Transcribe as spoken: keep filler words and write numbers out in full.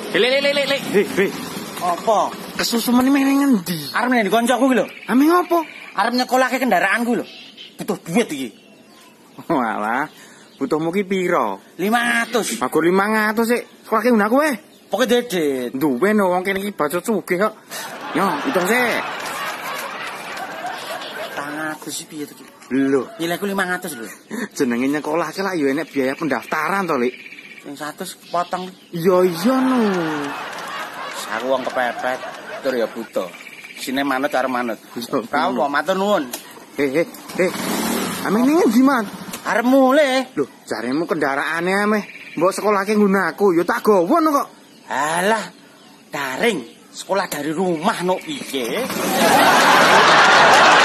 Le le le le le. Hei, hei. Apa? Kesusu meneh meneh ngendi? Arep nang kancaku ki lho. Ame ngopo? Arep nyekolahke kendaraanku lho. Butuh duit iki. Walah, butuhmu ki piro? lima ratus. Aku lima ratus sik. Sekolahke nggon aku weh. Pokoke dedet. Duwe no wong kene iki bacot sugih kok. Yo, hitung sik. Tangaku sih piye to ki? Lho, Nilaiku lima ratus lho. jenenge nyekolahke lah yo enek biaya pendaftaran to, Lik. Sing seratus potong. Iya iya no. Aku wong kepepet, tur ya buta. Sine manut karo manut. Kau mau matur nuwun. Hei, hei, hei. Ame ning endi, Man? Arep mulih. Lho, jaremu kendaraane ameh mbok sekolahke nggon aku, yo tak gowo no kok. Alah, daring. Sekolah dari rumah no piye?